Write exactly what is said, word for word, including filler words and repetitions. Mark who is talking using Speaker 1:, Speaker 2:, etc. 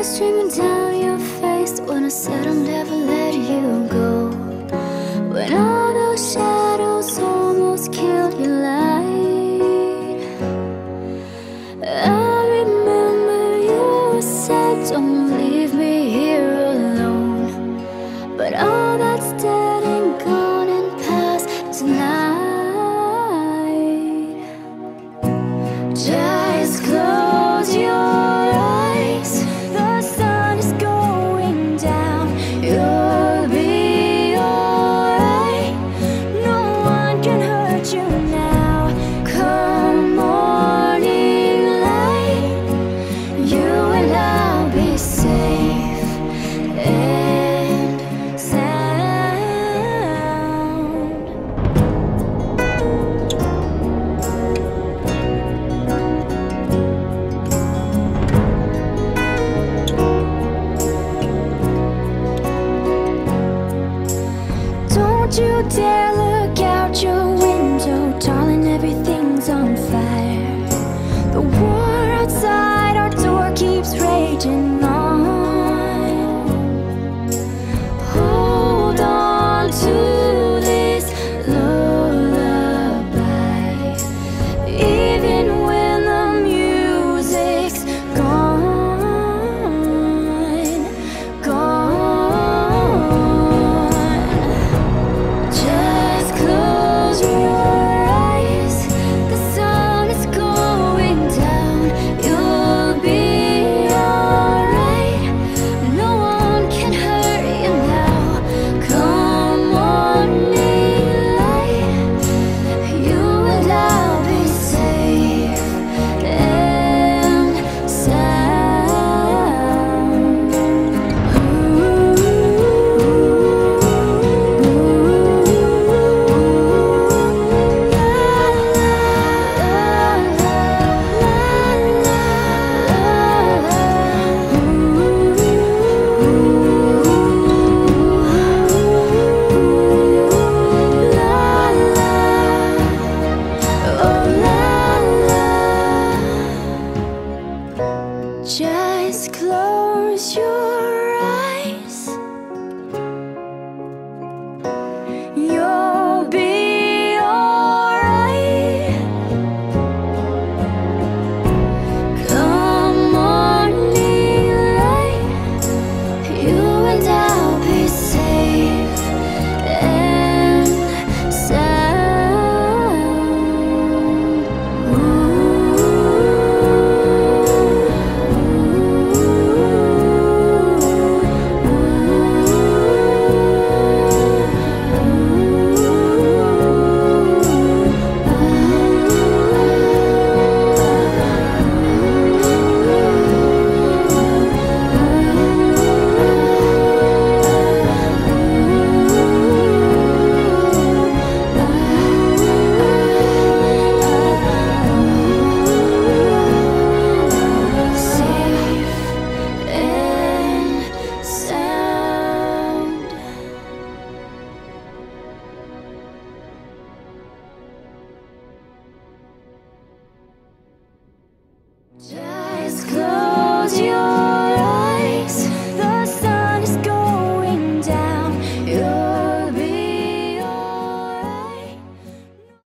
Speaker 1: streaming down your face when I said I'll never let you go. When all those shadows almost killed your light, I remember you said don't leave me here alone. But all that's dead and gone and past tonight. Just close your eyes, the sun is going down. You'll be alright, no one can hurt you now. Come morning light, you and I'll be safe and sound. Don't you dare look out your window, darling, everything's on fire. The war outside our door keeps raging on. Hold on to this lullaby, even when the music's gone, gone. Just close your eyes, the sun is going down. You'll be alright, no one can hurt you now. Come on, light, you and I'll be safe and sound. Just close your